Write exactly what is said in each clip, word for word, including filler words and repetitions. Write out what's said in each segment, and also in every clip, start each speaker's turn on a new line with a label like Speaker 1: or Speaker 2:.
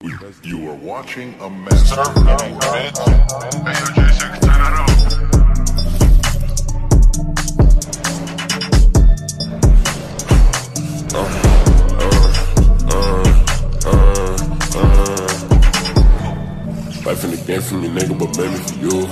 Speaker 1: You are watching a masterpiece.
Speaker 2: Life in the game for me, nigga, but maybe for you.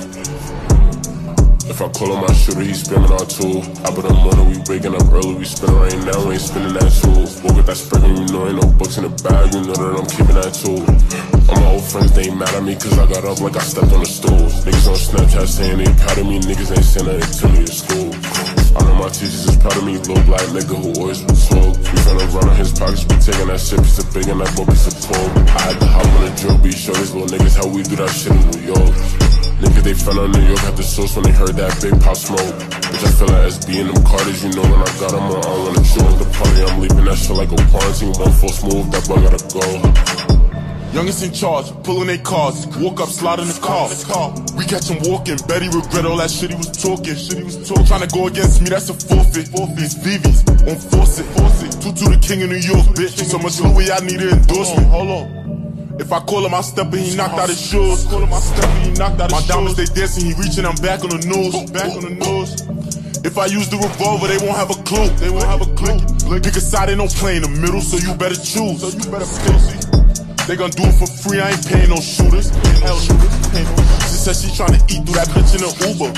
Speaker 2: If I call on my shooter, he spinning our tool. Top of the morning, we waking up early, we spinning right now, we ain't spinning that tool. Woke with that spreading, you know ain't no books in the bag, you know that I'm keeping that tool. All my old friends, they ain't mad at me cause I got up like I stepped on the stool. Niggas on Snapchat saying they proud of me, niggas ain't saying nothing to me at school. I know my teachers is proud of me, little black nigga who always been told. We tryna run on his pockets, we taking that shit, piece of big and that boy piece of pork. I had to hop on the drill beat, show these little niggas how we do that shit in New York. Niggas they fell on New York, had the sauce when they heard that big pop smoke. Bitch, I feel like S B in them Carters, you know when I got them on, I wanna join the party. I'm leaving that shit like a quarantine, one false move, that boy gotta go.
Speaker 3: Youngest in charge, pulling they cars, walk up, slide in the car. We catch him walking, bet he regret all that shit he was talking. Shit he was talking. Tryna go against me, that's a forfeit. Forfeit, V V's, on force it, force it. Two to the king of New York, bitch. So much Louis, I need an endorsement. Hold on. If I call him, I step and he knocked out his shoes. Call him, I step and he knocked out his shoes. My diamonds, they dancing, he reaching, I'm back on the news. Back on the news. If I use the revolver, they won't have a clue. They won't have a clue. Pick a side, ain't no play in the middle, so you better choose. So you better pick. They gon' do it for free, I ain't paying no shooters. Hell shooters. She said she tryna eat through that bitch in an Uber.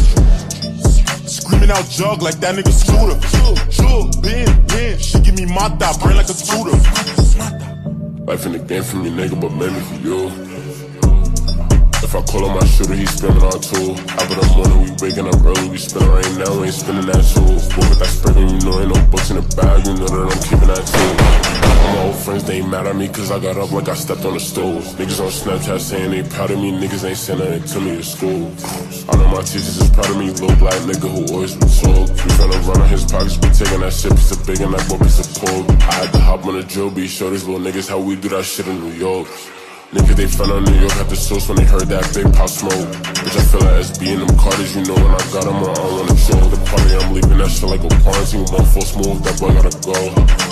Speaker 3: Screaming out jug like that nigga Scooter. Jug, bin, bin. She give me my dot, brain like a scooter.
Speaker 2: Life in the game for me, nigga, but maybe for you. If I call on my shooter, he spinning our tool. Top of the morning, we waking up early, we spinning right now, we ain't spinning that tool. Woke with that spreading, you know ain't no books in the bag, you know that I'm keeping that tool. All my old friends, they ain't mad at me cause I got up like I stepped on the stool. Niggas on Snapchat saying they proud of me, niggas ain't saying nothing to me at school. I know my teachers is proud of me, little black nigga who always been told. We tryna run on his pockets, we taking that shit, piece of big and that boy piece of pork. I had to hop on the drill beat, show these little niggas how we do that shit in New York. Niggas they fell on New York, had the sauce when they heard that big pop smoke. Bitch, I feel like S B in them Carters, you know when I got them on, I wanna join the party. I'm leaving that shit like a quarantine, one false move, that boy gotta go.